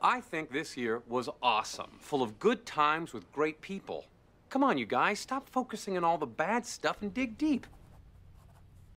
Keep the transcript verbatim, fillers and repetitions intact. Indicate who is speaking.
Speaker 1: I think this year was awesome, full of good times with great people. Come on, you guys, stop focusing on all the bad stuff and dig deep.